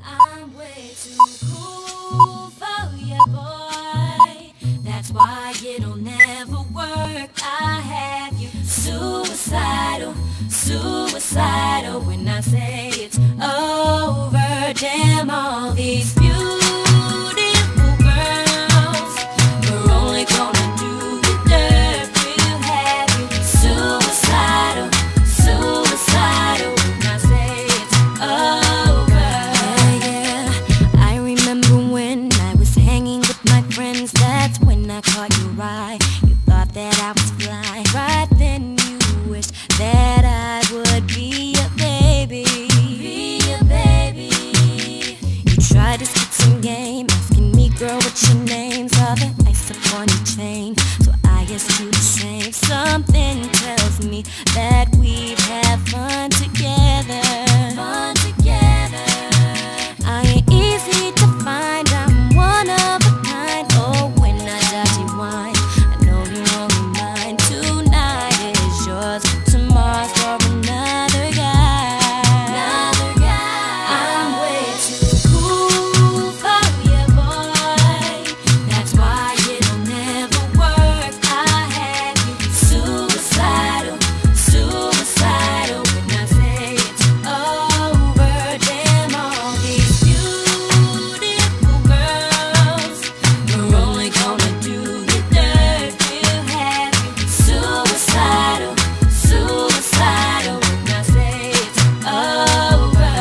I'm way too cool for you, boy. That's why it'll never work. I have you suicidal, suicidal. When I say it's over, damn all these beautiful girls. We're only gonna do you dirt. We'll have you suicidal, suicidal. When I say it's over. Yeah, yeah. I remember when I was hanging with my friends. That's when I caught your eye. You thought that I was fly. Right then you wished that I would be a baby. Be a baby. You tried to spit some game, asking me, girl, what's your name? Saw the ice upon your chain, so I asked you the same. Something tells me that we'd have fun together. Fun together. I ain't easy to find, I'm one of a kind. Oh, when I dirty wine, I know you're only mine. Tonight is yours, tomorrow's for another guy. Another guy. I'm way too cool for you, boy. That's why it'll never work. I have you suicidal, suicidal. When I say it's over, damn all these beautiful girls. We're only gonna do you dirt. We'll have you suicidal, suicidal. When I say it's over.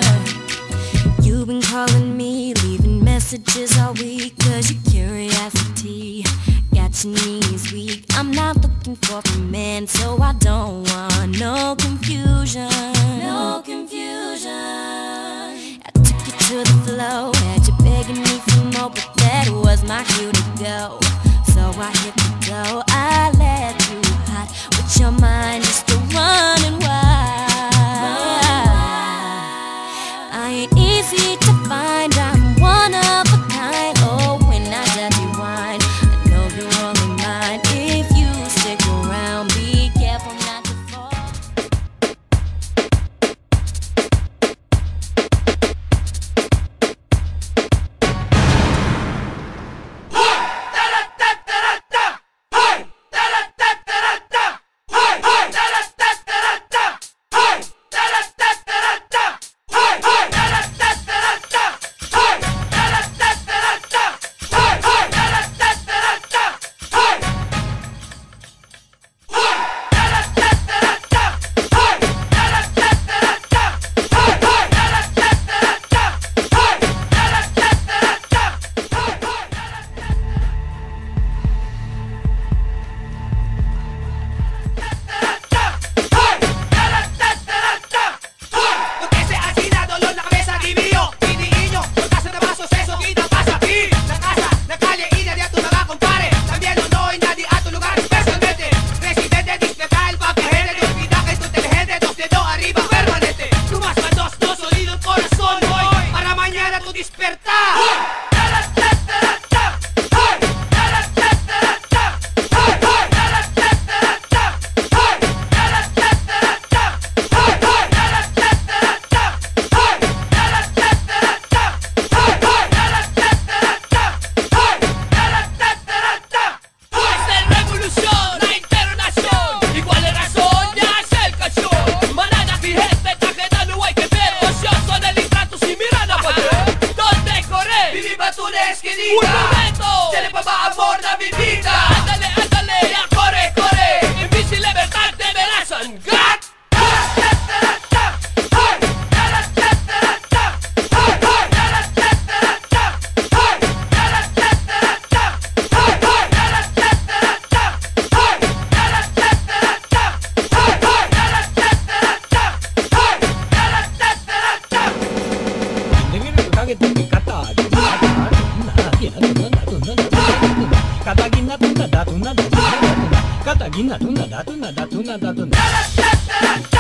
You've been calling me, leaving messages all week, 'cause your curiosity got your knees weak. I'm not looking for a man, so I don't want no confusion. No confusion. I took you to the flow, had you begging me for more, but that was my cue to go. So I hit the go, I let you hot with your mind just to running wild. I ain't easy to find, I'm one of a kind. Oh, when I dirty wine, I know you're only mine. If you stick around, be careful not to fall. Un momento, se le va amor na mi vida. Ándale, ándale, ya corre, corre. En bici libertad te verás sangrar. Katagina tuna da tuna da tuna da tuna da tuna.